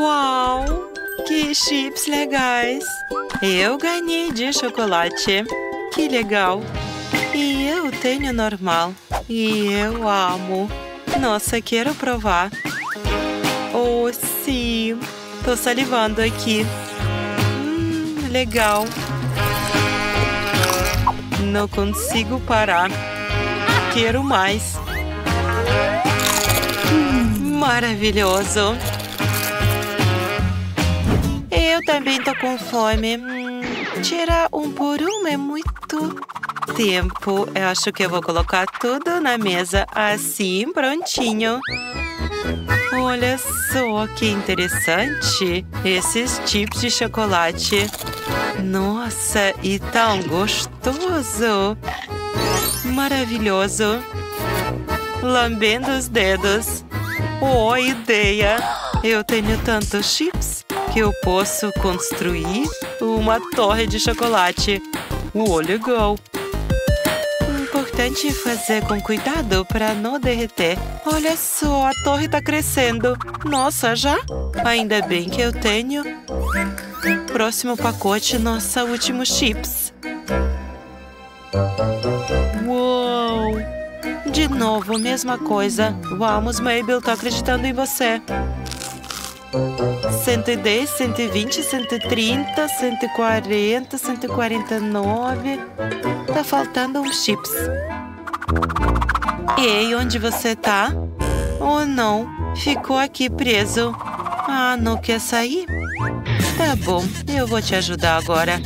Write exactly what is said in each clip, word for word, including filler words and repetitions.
Uau! Que chips legais! Eu ganhei de chocolate. Que legal! E eu tenho normal. E eu amo. Nossa, quero provar. Oh, sim! Tô salivando aqui. Hum, legal. Não consigo parar. Quero mais. Hum, maravilhoso. Eu também tô com fome. Hum, tirar um por um é muito tempo. Eu acho que eu vou colocar tudo na mesa assim, prontinho. Olha só que interessante esses chips de chocolate. Nossa, e tão gostoso. Maravilhoso. Lambendo os dedos. Oh, ideia! Eu tenho tantos chips que eu posso construir uma torre de chocolate. Oh, legal! Importante fazer com cuidado para não derreter. Olha só, a torre está crescendo. Nossa, já? Ainda bem que eu tenho. Próximo pacote, nossa, último chips. Uou! De novo, mesma coisa. Vamos, Mabel, tô acreditando em você. cento e dez, cento e vinte, cento e trinta, cento e quarenta, cento e quarenta e nove. Tá faltando uns chips. Ei, onde você tá? Oh, não. Ficou aqui preso. Ah, não quer sair? Tá bom, eu vou te ajudar agora.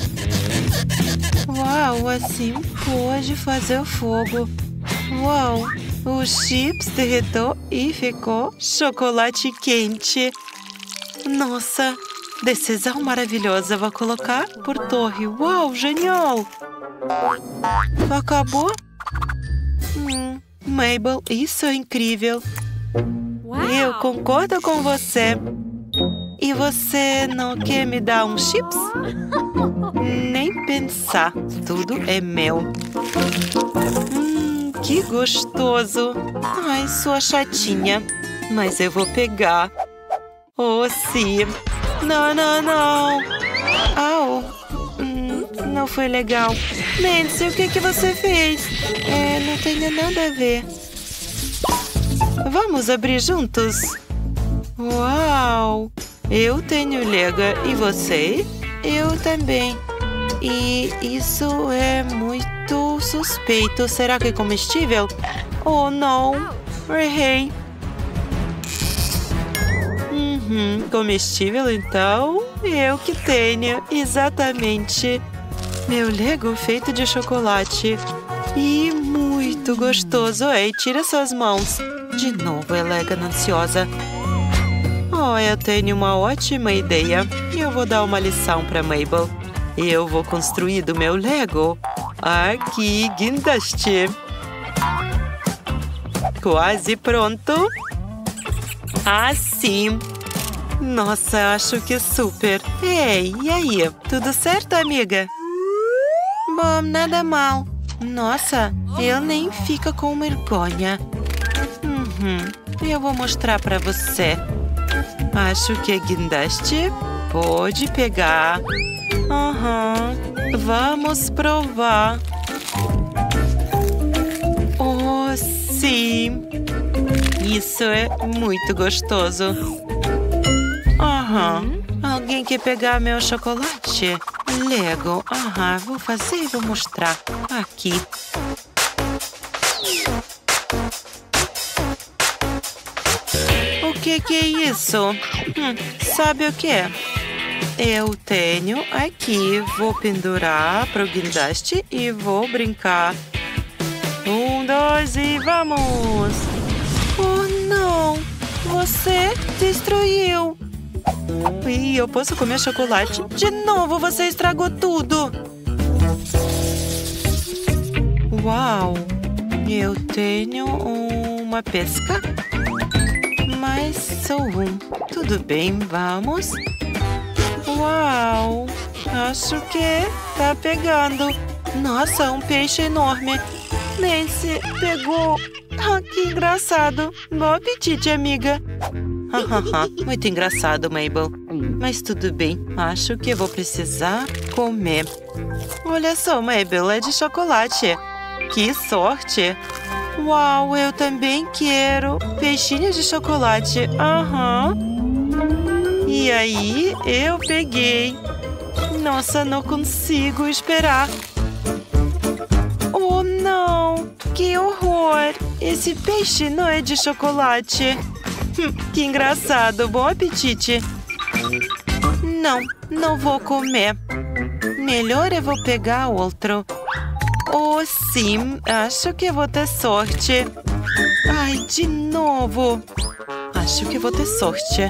Uau, assim pode fazer o fogo. Uau, o chips derretou e ficou chocolate quente. Nossa, decisão maravilhosa. Vou colocar por torre. Uau, genial! Acabou? Hum, Mabel, isso é incrível. Uau. Eu concordo com você. E você não quer me dar um chips? Nem pensar. Tudo é meu. Hum, que gostoso. Ai, sua chatinha. Mas eu vou pegar. Oh, sim. Não, não, não. Au. Hum, não foi legal. Nancy, o que, que você fez? É, não tem nada a ver. Vamos abrir juntos? Uau. Eu tenho lega. E você? Eu também. E isso é muito suspeito. Será que é comestível? Oh, não. Errei. Uhum, comestível, então? Eu que tenho, exatamente. Meu Lego feito de chocolate. E muito gostoso. Ei, tira suas mãos. De novo, ela é gananciosa. Oh, eu tenho uma ótima ideia. Eu vou dar uma lição para Mabel. Eu vou construir do meu Lego. Aqui, guindaste. Quase pronto. Assim. Nossa, acho que super. Ei, e aí? Tudo certo, amiga? Bom, nada mal. Nossa, ele nem fica com vergonha. Uhum, eu vou mostrar pra você. Acho que é guindaste. Pode pegar. Uhum, vamos provar. Oh, sim. Isso é muito gostoso. Aham. Uhum. Alguém quer pegar meu chocolate? Lego. Aham, uhum. Vou fazer e vou mostrar. Aqui. O que que é isso? Hum, sabe o que é? Eu tenho aqui. Vou pendurar para o guindaste e vou brincar. Um, dois e vamos! Oh, não! Você destruiu! E eu posso comer chocolate? De novo, você estragou tudo! Uau! Eu tenho uma pesca, mas só um. Tudo bem, vamos. Uau! Acho que tá pegando. Nossa, um peixe enorme. Nancy pegou. Ah, que engraçado. Bom apetite, amiga. Muito engraçado, Mabel. Mas tudo bem, acho que eu vou precisar comer. Olha só, Mabel, é de chocolate. Que sorte! Uau, eu também quero peixinho de chocolate. Aham. E aí, eu peguei. Nossa, não consigo esperar. Oh, não! Que horror! Esse peixe não é de chocolate. Hum, que engraçado. Bom apetite. Não, não vou comer. Melhor eu vou pegar outro. Oh, sim. Acho que vou ter sorte. Ai, de novo. Acho que vou ter sorte.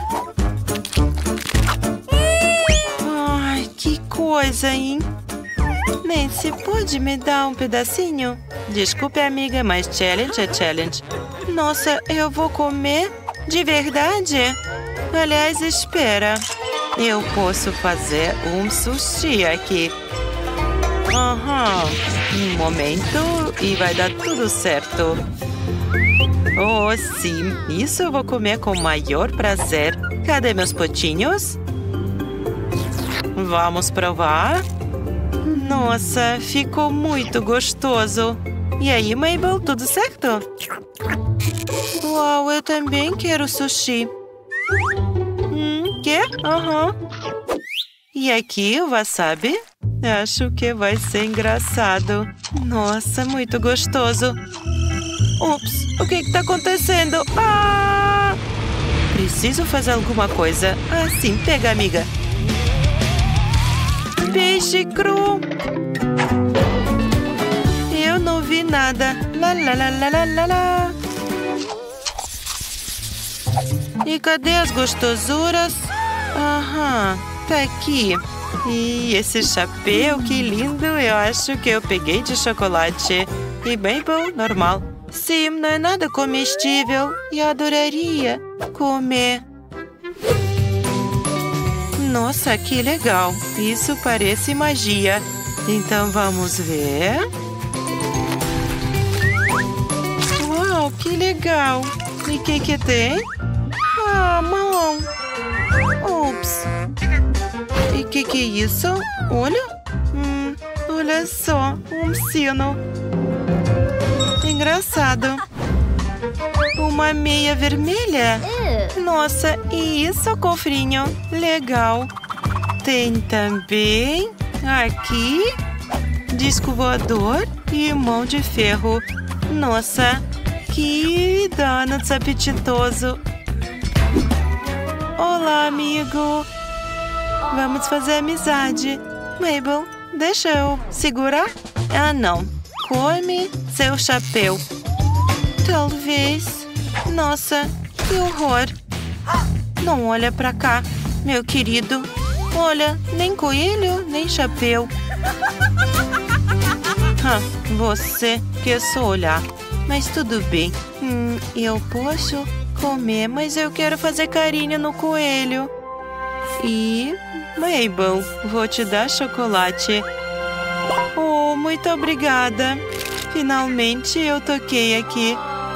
Ai, que coisa, hein? Nancy, pode me dar um pedacinho? Desculpe, amiga, mas challenge é challenge. Nossa, eu vou comer? De verdade? Aliás, espera. Eu posso fazer um sushi aqui. Aham. Um momento e vai dar tudo certo. Oh, sim. Isso eu vou comer com o maior prazer. Cadê meus potinhos? Vamos provar? Nossa, ficou muito gostoso. E aí, Mabel, tudo certo? Uau, eu também quero sushi. Hum, quê? Aham. E aqui o wasabi? Acho que vai ser engraçado. Nossa, muito gostoso. Ups, o que está acontecendo? Ah! Preciso fazer alguma coisa. Ah, sim, pega, amiga. Peixe cru. Eu não vi nada. Lá, lá, lá, lá, lá, lá, lá. E cadê as gostosuras? Aham, tá aqui. E esse chapéu, que lindo. Eu acho que eu peguei de chocolate. E bem bom, normal. Sim, não é nada comestível. E eu adoraria comer. Nossa, que legal. Isso parece magia. Então vamos ver. Uau, que legal. E o que que tem? Ah, mão. Ups. E o que que é isso? Olha. Hum, olha só, um sino. Engraçado. Uma meia vermelha? Nossa, e isso, cofrinho? Legal. Tem também aqui disco voador e mão de ferro. Nossa, que donuts apetitoso. Olá, amigo. Vamos fazer amizade. Mabel, deixa eu segurar? Ah, não. Come seu chapéu. Talvez. Nossa, que horror. Não olha pra cá, meu querido. Olha, nem coelho, nem chapéu. Ah, você quer só olhar. Mas tudo bem. Hum, eu posso comer, mas eu quero fazer carinho no coelho. E... Mabel, vou te dar chocolate. Oh, muito obrigada. Finalmente eu toquei aqui.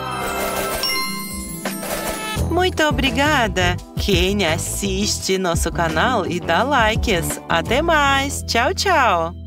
Muito obrigada. Quem assiste nosso canal e dá likes. Até mais. Tchau, tchau.